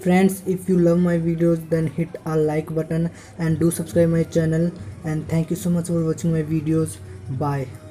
Friends, if you love my videos, then hit a like button and do subscribe my channel. And thank you so much for watching my videos. Bye.